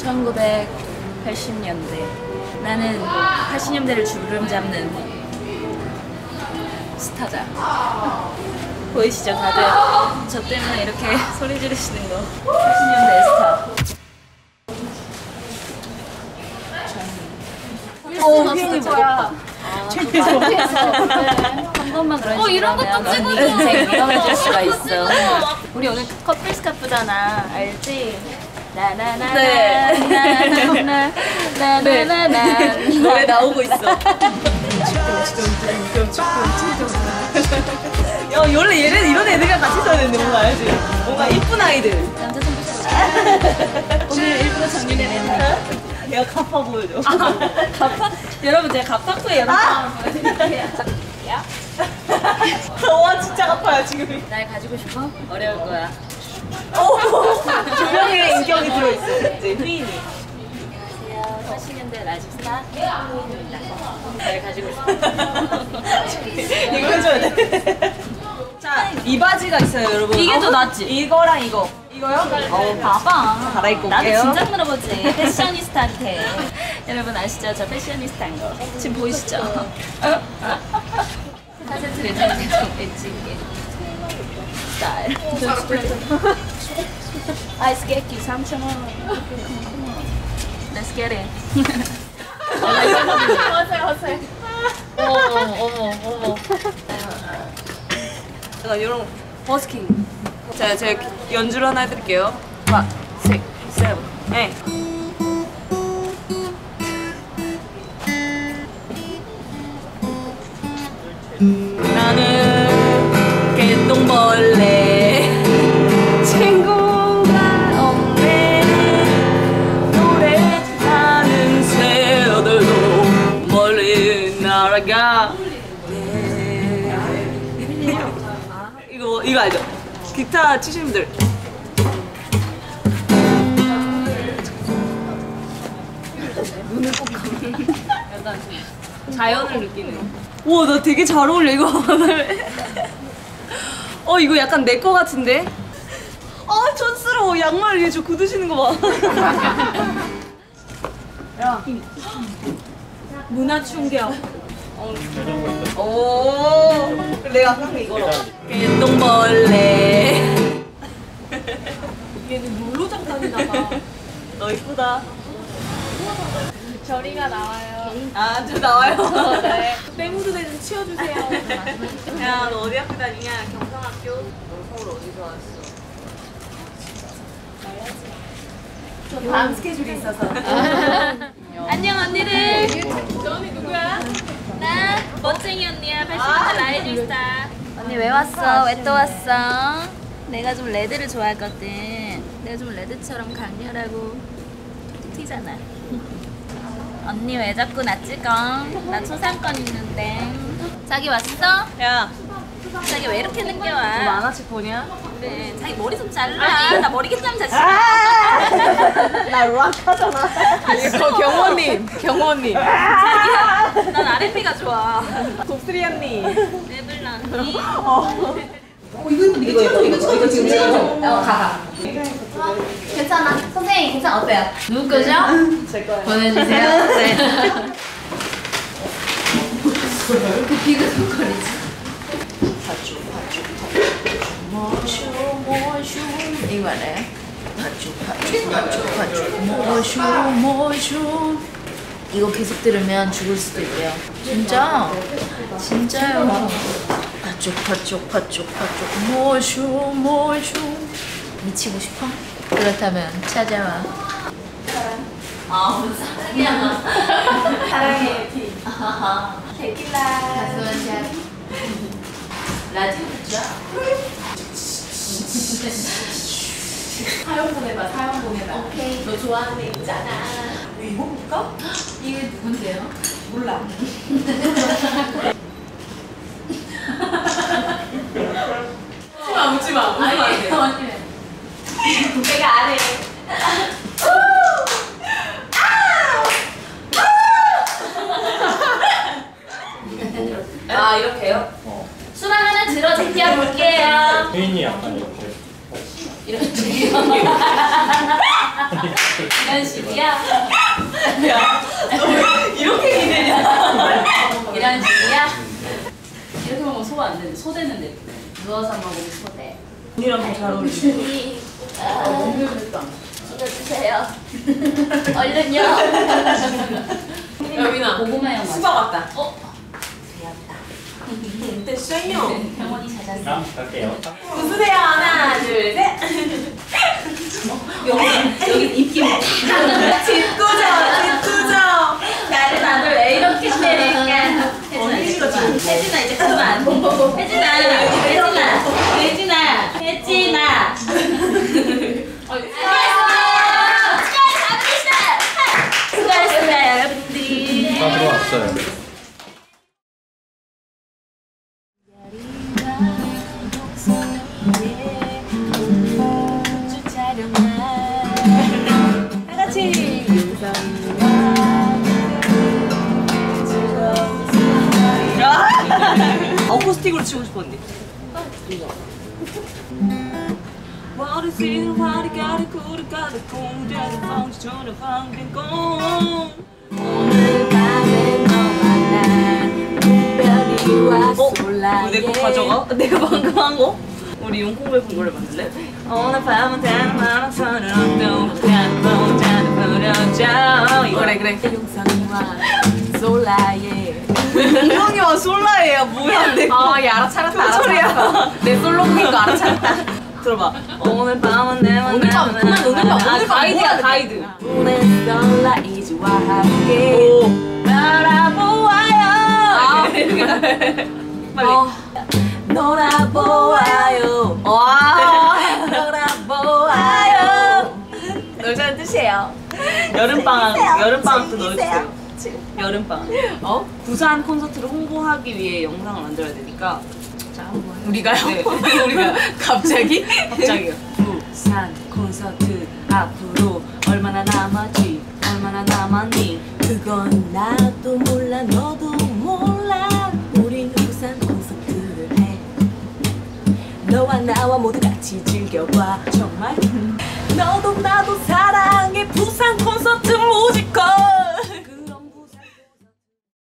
1980년대. 나는 80년대를 주름 잡는 스타자. 보이시죠 다들? 저 때문에 이렇게 소리 지르시는 거. 80년대 스타. 휘인이 뭐야? 한 번만 그런 식으로 이런 것도 하면 찍어줘. 언니 인생 위험해질 수가 있어. 우리 오늘 커플 스카프잖아. 알지? 나나나나 나나나나 노래 나오고 있어. 야, 원래 얘는 이런 애들이랑 같이 써야 되는데 뭔가 알지? 뭔가 이쁜 아이들. 남자 선물 오늘 일부러 정리된 애들. 내가 가파 보여줘. 가파? 여러분 제가 가파쿠의 여러분 보여드릴게요. 와 진짜 가파야 지금. 날 가지고 싶어? 어려울 거야. 두 명의 인격이 들어있어. 이제 휘인이. 안녕하세요. 80년대 라지스타 휘인입니다. 날 가지고 싶어. 이거 해줘야 돼. 자, 이 바지가 있어요, 여러분. 이게 더 낫지? 이거랑 이거. 이거요? 봐봐. 갈아입고 나도 올게요. 진작 물어보지. 패셔니스타한테. 여러분 아시죠? 저 패셔니스타인 거. 지금 보이시죠? 카세트를 계속 엣지게. 스타일. 아이스 깨끼 3,000원. Let's get it. 허세. 어머. 제가 이런 버스킹. 자, 제가 연주를 하나 해드릴게요. 5, 6, 7, 8. 나는 개똥벌레 친구가 없네. 노래하는 새들도 멀리 날아가. 이거 알죠? 기타 치시는 분들. 눈을 꼭 감아. 약간 자연을 느끼는. 우와, 나 되게 잘 어울려 이거. 이거 약간 내 거 같은데? 촌스러워. 양말 위에 저 굳으시는 거 봐. 야, 문화 충격. 오, 내가 아까 이거로. 개똥벌레. 얘는 롤로장 다니나 봐. 너 이쁘다. 저리가 나와요. 저 나와요. 네. 빼무드대 좀 치워주세요. 야, 너 어디 학교 다니냐? 경상학교? 너 서울 어디서 왔어? 저 다음 스케줄이 있어서. 안녕 언니들. 저 언니 누구야? 나 멋쟁이 언니야. 80년대 라이징스타. 언니 왜 왔어? 왜 또 왔어? 내가 좀 레드를 좋아하거든. 내가 좀 레드처럼 강렬하고 튀잖아. 언니 왜 자꾸 나 찍어? 나 초상권 있는데. 자기 왔어? 야, 자기 왜 이렇게 늦게 너 와? 만화책 보냐? 그래, 자기 머리 좀 잘라. 나 머리 깃남 자식. 나 락 하잖아. 이거 경호님. 자기야, 난 R&B가 좋아. 곱슬이 언니. 레블라 언니. 이거 지금 찍어줘. 가. 괜찮아. 선생님 괜찮아. 어때요? 누구 거죠? 제 거야. 보내주세요. 네. 그 비그덕거리지. 이거 알아요? 이거 계속 들으면 죽을 수도 있대요. 진짜? 진짜요. 파쪽 미치고 싶어? 그렇다면 찾아와. 무슨 사랑이야. 사랑해 티. 데킬라. 라디오 듣자. 사연 보내봐. 오케이. 너 좋아하는 애 있잖아. 이거 볼까? 이게 누군데요? 몰라. 웃지 마. 아니, 언니. 내가 안 해. 이렇게요? 수박 하나 들어 제끼어 볼게요. 휘인이 약간 이렇게 이렇게. 이런 식이야? 야, 너 이렇게 기대냐? 이런 식이야? 이렇게 먹으면 소 안 되는데 소 되는데 누워서 먹으면 소돼. 언니랑 더 잘 어울리네. 주세요. 얼른요. 여빈아, 고구마형 맛. 수박 왔다. 되었다. 됐어요. 병원이 찾았어. 다음 갈게요. 웃으세요. 하나, 둘, 셋. 여기 입김. 짓궂어. 나를 왜 이렇게 때릴까? 언니가 지금 혜진아 이제 그만. 혜진아. 수고하셨습니다 여러분들. 다 들어왔어요. 어쿠스틱으로 치고 싶었는데. 오늘 밤에 너와 난 특별히 왔어. 내거 가져가? 내가 방금 한 거? 우리 용콩별풍 노래 만들래? 오늘 밤은 다른 마라톤을 그래. 용상이와 솔라의 용콩이와 솔라예요. 뭐야? 얘 알아차렸다. 소리야. 내 솔로곡인 거 알아차렸다. 들어봐. 오늘 밤은 내 오늘 밤 가이드야 가이드. 오늘 솔라이즈와 함께 오. 날아보아요. 빨리. 놀아보아요. 와. 놀아보아요. 놀자는 뜻이에요. 여름방학 도 넣어주세요. 여름방학. 부산 콘서트를 홍보하기 위해 영상을 만들어야 되니까. 자, 한번. 우리가요? 네. 우리가 갑자기요? 부산 콘서트 앞으로 얼마나 남았니? 그건 나도 몰라 너도 몰라. 우린 부산 콘서트를 해. 너와 나와 모두 같이 즐겨봐. 정말 너도 나도 사랑해 부산 콘서트.